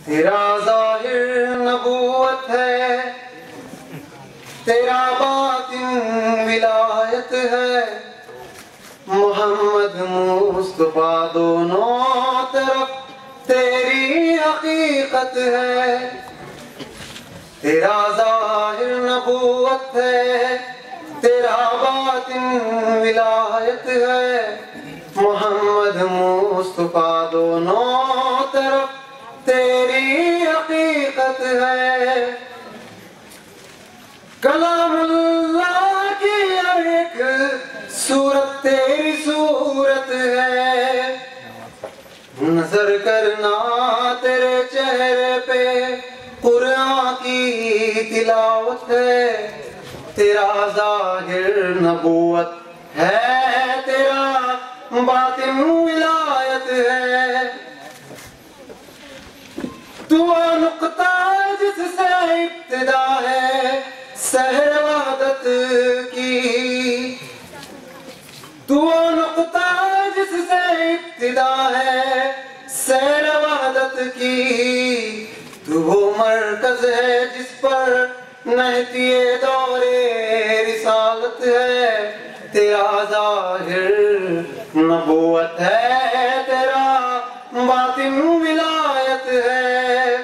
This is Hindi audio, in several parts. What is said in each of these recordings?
तेरा ज़ाहिर नबूवत है, तेरा बातिन विलायत है। मोहम्मद मुस्तफा दोनों तरफ तेरी हकीकत है। तेरा ज़ाहिर नबूवत है, तेरा बातिन विलायत है। मोहम्मद मुस्तफा दोनों तरफ तेरी हकीकत है। कलामुल्लाह की हर एक सूरत तेरी सूरत है। नजर करना तेरे चेहरे पे कुरान की तिलावत है। तेरा ज़ाहिर नबूवत है, तेरा बातिन विलायत है। तू नुक्ता जिससे इब्तिदा है सहर वहदत की। तू नुक्ता जिससे इब्तिदा है सहर वहदत की। तू वो मरकज है जिस पर नहतिए दौरे रिसालत है। तेरा ज़ाहिर नबूवत है, तेरा बातिन विलायत है।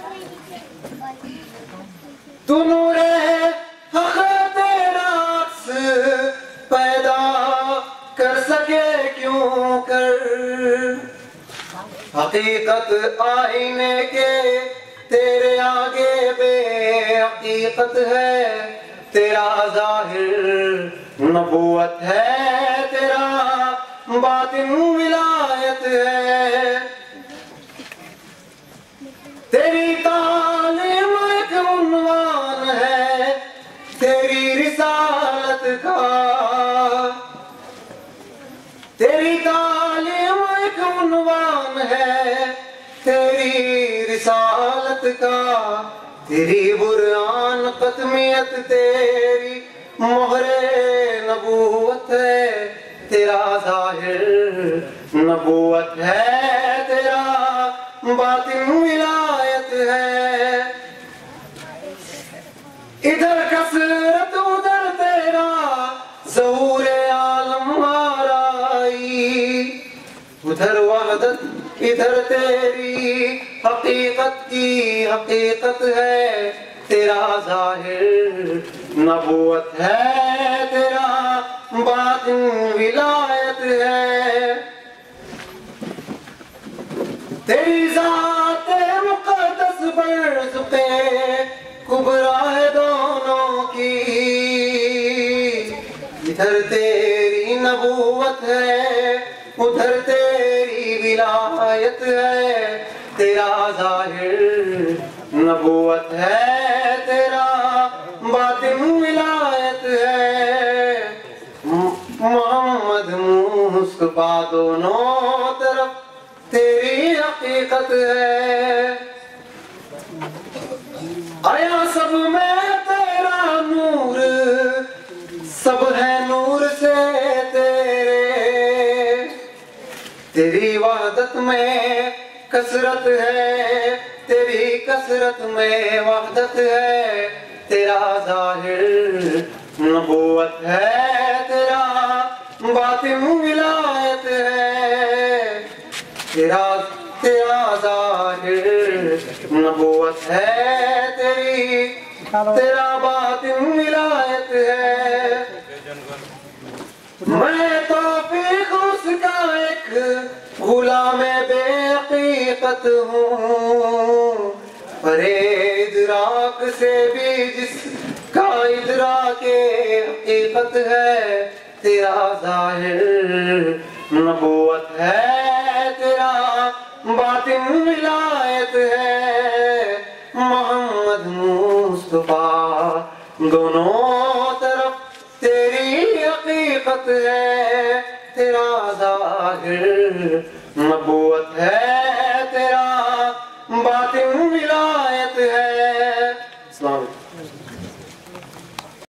तू नूरे हक़ तेरा अक्स पैदा कर सके क्यों कर। हकीकत आईने के तेरे आगे बेहकीकत है। तेरा ज़ाहिर नबूवत है, तेरा बातिन विलायत है। तेरी तालीम एक उन्वान है तेरी रिसालत का। तेरी तालीम एक उन्वान है तेरी रिसालत का। तेरी बुरआन क़त्मियत तेरी मोहरे नबूवत है। तेरा ज़ाहिर नबूवत है, तेरा बातिन विलायत है। इधर कसरत उधर तेरा ज़हूरे आलम आराई। उधर वहदत इधर तेरी हकीकत की हकीकत है। तेरा ज़ाहिर नबूवत है, तेरा बातिन विलायत है। तेरी ज़ात मुक़द्दस बरज़ुक़े कुबरा है दोनों की। इधर तेरी नबूवत है, उधर तेरी विलायत है। तेरा ज़ाहिर नबूवत है, तेरा बातिन विलायत है। मोहम्मद मुस्तफा दोनों तरफ तेरी हकीकत है। आया सब में तेरा नूर, सब है नूर से तेरे। तेरी वहदत में कसरत है, तेरी कसरत में वहदत है। तेरा ज़ाहिर नबूवत है, तेरा बातिन विलायत है। तेरा ज़ाहिर नबूवत है, तेरा बातिन विलायत है। मैं तौफीक उसका एक गुलाम बेहकीकत हूँ। परे इदराक से भी जिसका इदराके हकीकत है। तेरा ज़ाहिर नबूवत है, तेरा बातिन विलायत है। मोहम्मद मुस्तफा दोनों तरफ तेरी हकीकत है। तेरा ज़ाहिर नबूवत है,